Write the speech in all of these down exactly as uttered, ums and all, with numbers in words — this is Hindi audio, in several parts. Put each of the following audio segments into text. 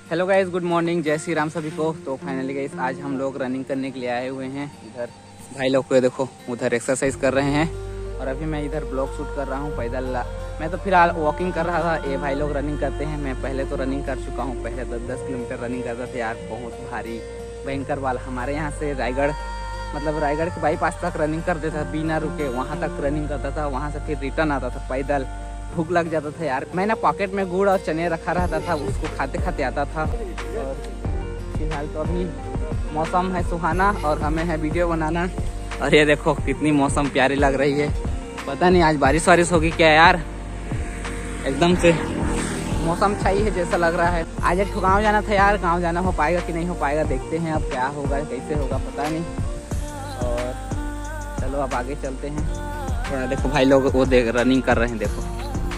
हेलो गाइस, गुड मॉर्निंग, जय श्री राम सभी को। तो फाइनली गाइस आज हम लोग रनिंग करने के लिए आए हुए हैं। इधर भाई लोग को देखो, उधर एक्सरसाइज कर रहे हैं और अभी मैं इधर ब्लॉग शूट कर रहा हूँ पैदल। मैं तो फिलहाल वॉकिंग कर रहा था, ये भाई लोग रनिंग करते हैं। मैं पहले तो रनिंग कर चुका हूँ, पहले दस दस किलोमीटर रनिंग करता था यार, बहुत भारी भयंकर वाला। हमारे यहाँ से रायगढ़ मतलब रायगढ़ के बाईपास तक रनिंग कर देता था बिना रुके, वहाँ तक रनिंग करता था, वहाँ से फिर रिटर्न आता था पैदल। भूख लग जाता था यार, मैं ना पॉकेट में गुड़ और चने रखा रहता था, उसको खाते खाते आता था। और फिलहाल तो अभी मौसम है सुहाना और हमें है वीडियो बनाना। और ये देखो कितनी मौसम प्यारी लग रही है, पता नहीं आज बारिश वारिश होगी क्या यार, एकदम से मौसम छाई है जैसा लग रहा है। आज एक गाँव जाना था यार, गाँव जाना हो पाएगा कि नहीं हो पाएगा देखते हैं, अब क्या होगा कैसे होगा पता नहीं। और चलो अब आगे चलते हैं थोड़ा। देखो भाई लोग वो देख रनिंग कर रहे हैं, देखो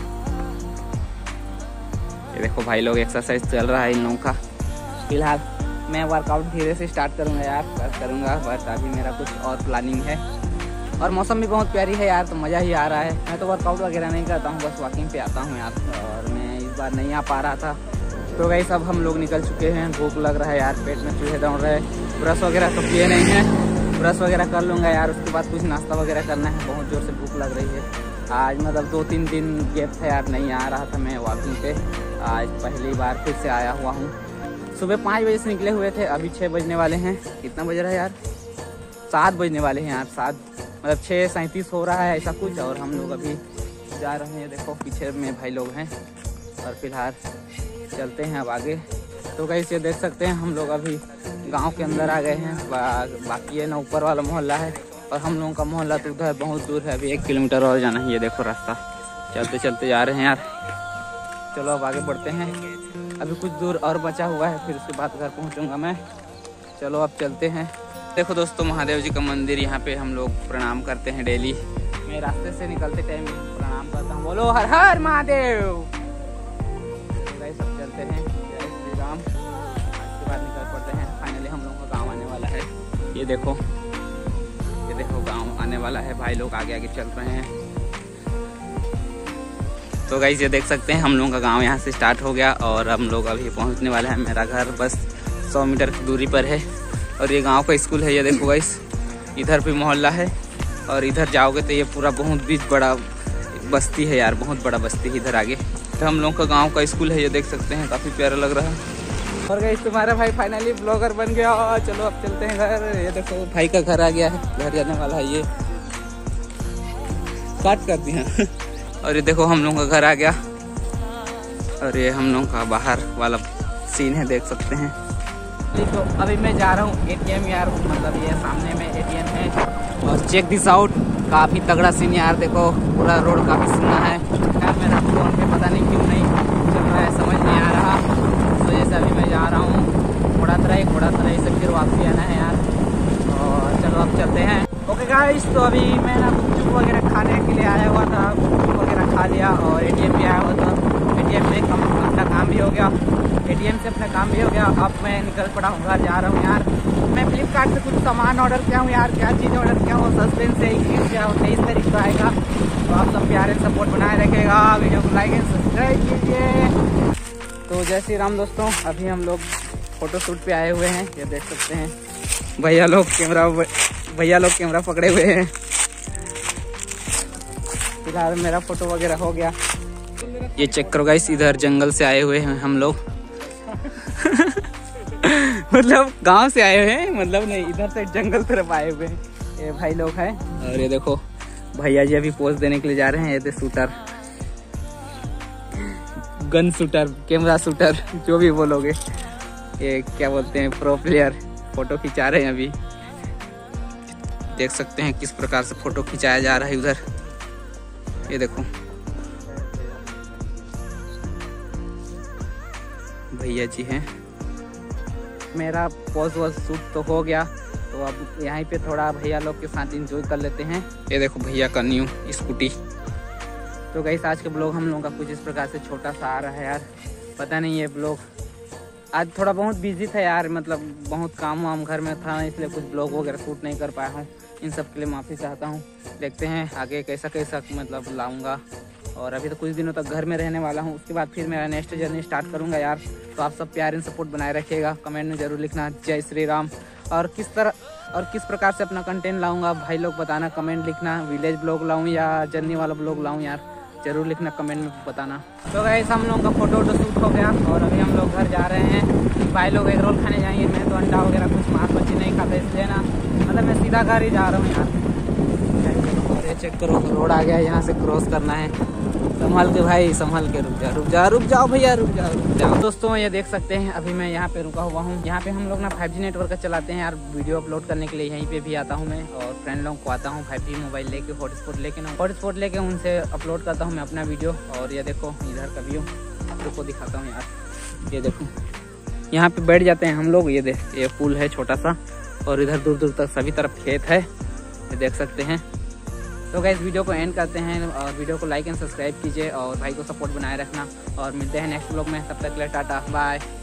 ये देखो भाई लोग एक्सरसाइज चल रहा है इन लोगों का। फिलहाल मैं वर्कआउट धीरे से स्टार्ट करूंगा यार, करूंगा बट अभी मेरा कुछ और प्लानिंग है। और मौसम भी बहुत प्यारी है यार, तो मज़ा ही आ रहा है। मैं तो वर्कआउट वगैरह नहीं करता हूँ, बस वॉकिंग पे आता हूँ यार, और मैं इस बार नहीं आ पा रहा था। तो गाइस अब हम लोग निकल चुके हैं, भूख लग रहा है यार, पेट में चूहे दौड़ रहे। ब्रश वगैरह तो किए नहीं हैं, ब्रश वगैरह कर लूँगा यार, उसके बाद कुछ नाश्ता वगैरह करना है। बहुत ज़ोर से भूख लग रही है। आज मतलब दो तीन दिन गैप था यार, नहीं आ रहा था मैं वॉकिंग पे, आज पहली बार फिर से आया हुआ हूँ। सुबह पाँच बजे से निकले हुए थे, अभी छः बजने वाले हैं। कितना बज रहा है यार, सात बजने वाले हैं यार, सात मतलब छः सैंतीस हो रहा है ऐसा कुछ। और हम लोग अभी जा रहे हैं, देखो पीछे में भाई लोग हैं। और फिलहाल चलते हैं अब आगे। तो गाइस ये देख सकते हैं हम लोग अभी गांव के अंदर आ गए हैं। बा, बाकी ये ना ऊपर वाला मोहल्ला है, और हम लोगों का मोहल्ला तो उधर बहुत दूर है, अभी एक किलोमीटर और जाना है। ये देखो रास्ता, चलते चलते जा रहे हैं यार। चलो अब आगे बढ़ते हैं, अभी कुछ दूर और बचा हुआ है, फिर उसके बाद घर पहुंचूंगा मैं। चलो अब चलते हैं। देखो दोस्तों, महादेव जी का मंदिर, यहाँ पे हम लोग प्रणाम करते हैं डेली। मैं रास्ते से निकलते टाइम प्रणाम करता हूँ, बोलो हर हर महादेव। सब चलते हैं, जय श्री राम। उसके बाद निकल पड़ते हैं। फाइनली हम लोगों का गाँव आने वाला है। ये देखो ये देखो गाँव आने वाला है, भाई लोग आगे आगे चल रहे हैं। तो गाइस ये देख सकते हैं हम लोगों का गांव यहाँ से स्टार्ट हो गया, और हम लोग अभी पहुँचने वाले हैं। मेरा घर बस सौ मीटर की दूरी पर है, और ये गांव का स्कूल है। ये देखो गाइस, इधर भी मोहल्ला है, और इधर जाओगे तो ये पूरा बहुत बीच बड़ा बस्ती है यार, बहुत बड़ा बस्ती है इधर आगे। तो हम लोगों का गांव का स्कूल है, ये देख सकते हैं, काफ़ी प्यारा लग रहा है। और गाइस तुम्हारा भाई फाइनली ब्लॉगर बन गया। चलो अब चलते हैं घर। ये देखो भाई का घर आ गया है, घर जाने वाला है, ये काट कर दिया। और ये देखो हम लोगों का घर आ गया, और ये हम लोगों का बाहर वाला सीन है, देख सकते हैं। तो अभी मैं जा रहा हूँ एटीएम यार, मतलब ये सामने में एटीएम है। और चेक दिस आउट, काफ़ी तगड़ा सीन यार, देखो पूरा रोड काफ़ी सुना है यार। मेरा फोन पे पता नहीं क्यों नहीं चल रहा है, समझ नहीं आ रहा। तो जैसे अभी मैं जा रहा हूँ घोड़ा तराई, घोड़ा तराई से फिर वापसी आना है यार। और चलो अब चलते हैं। ओके गाइस, तो अभी मैं ना गुपचुप वगैरह खाने के लिए आया हुआ था, गुपचुप वगैरह खा लिया, और एटीएम भी आया हुआ था। एटीएम में कम अपना काम भी हो गया, एटीएम से अपना काम भी हो गया। अब मैं निकल पड़ा हूँ, घर जा रहा हूँ यार। मैं फ्लिपकार्ट से कुछ सामान ऑर्डर किया हूँ यार, क्या चीज़ ऑर्डर किया हूँ, सस्पेंस से एक किया हूँ, तेईस तारीख को आएगा। तो आप सब प्यारे सपोर्ट बनाए रखेगा, वीडियो को लाइक एंड सब्सक्राइब कीजिए। तो जय श्री राम दोस्तों, अभी हम लोग फोटो शूट पे आए हुए हैं। ये देख सकते हैं भैया लोग कैमरा भैया लोग कैमरा पकड़े हुए हैं। फिलहाल मेरा फोटो वगैरह हो गया। ये चेक करो गाइस, इधर जंगल से आए हुए हैं हम लोग। मतलब गांव से आए हुए हैं, मतलब नहीं, इधर से जंगल तरफ आए हुए हैं। ये भाई लोग हैं, और ये देखो भैया जी अभी पोज देने के लिए जा रहे हैं। ये थे shooter, gun shooter, camera shooter, जो भी बोलोगे, ये क्या बोलते हैं, प्रो प्लेयर, फोटो खिंचा रहे हैं। अभी देख सकते हैं किस प्रकार से फोटो खिंचाया जा रहा है उधर। ये देखो भैया जी हैं। मेरा पोज वोज शूट तो हो गया, तो अब यहीं पे थोड़ा भैया लोग के साथ एंजॉय कर लेते हैं। ये देखो भैया का न्यू स्कूटी। तो गाइस आज के ब्लॉग हम लोगों का कुछ इस प्रकार से छोटा सा आ रहा है यार, पता नहीं ये ब्लॉग आज थोड़ा बहुत बिजी था यार, मतलब बहुत काम वाम घर में था, इसलिए कुछ ब्लॉग वगैरह शूट नहीं कर पाया हूँ। इन सब के लिए माफ़ी चाहता हूँ। देखते हैं आगे कैसा कैसा मतलब लाऊंगा। और अभी तो कुछ दिनों तक घर में रहने वाला हूँ, उसके बाद फिर मेरा नेक्स्ट जर्नी स्टार्ट करूँगा यार। तो आप सब प्यार एंड सपोर्ट बनाए रखिएगा, कमेंट में ज़रूर लिखना जय श्री राम। और किस तरह और किस प्रकार से अपना कंटेंट लाऊंगा भाई लोग बताना, कमेंट लिखना। विलेज ब्लॉग लाऊं या जर्नी वाला ब्लॉग लाऊं यार, ज़रूर लिखना कमेंट में बताना। तो गाइस हम लोगों का फोटो वोटो शूट हो गया और अभी हम लोग घर जा रहे हैं। भाई लोग एग रोल खाने जाएंगे, मैं तो अंडा वगैरह कुछ मांस मच्छी नहीं खाता, इसलिए ना मतलब मैं सीधा घर ही जा रहा हूँ यार। ये चेक करो, रोड आ गया, यहाँ से क्रॉस करना है। संभल के भाई, संभल के, रुक जा रुक जा रुक जाओ भैया, रुक जाओ रुक जाओ। दोस्तों ये देख सकते हैं अभी मैं यहाँ पे रुका हुआ हूँ। यहाँ पे हम लोग ना फाइव जी नेटवर्क चलाते हैं यार। वीडियो अपलोड करने के लिए यहीं पे भी आता हूँ मैं, और फ्रेंड लोगों को आता हूँ फाइव जी मोबाइल लेके, हॉटस्पॉट लेके ना हॉटस्पॉट लेके उनसे अपलोड करता हूँ मैं अपना वीडियो। और ये देखो इधर का व्यू आपको दिखाता हूँ यार। ये देखो यहाँ पे बैठ जाते हैं हम लोग। ये देख, ये पुल है छोटा सा और इधर दूर दूर तक सभी तरफ खेत है, ये देख सकते हैं। तो गाइस वीडियो को एंड करते हैं और वीडियो को लाइक एंड सब्सक्राइब कीजिए और भाई को सपोर्ट बनाए रखना। और मिलते हैं नेक्स्ट ब्लॉग में, तब तक के लिए टाटा बाय।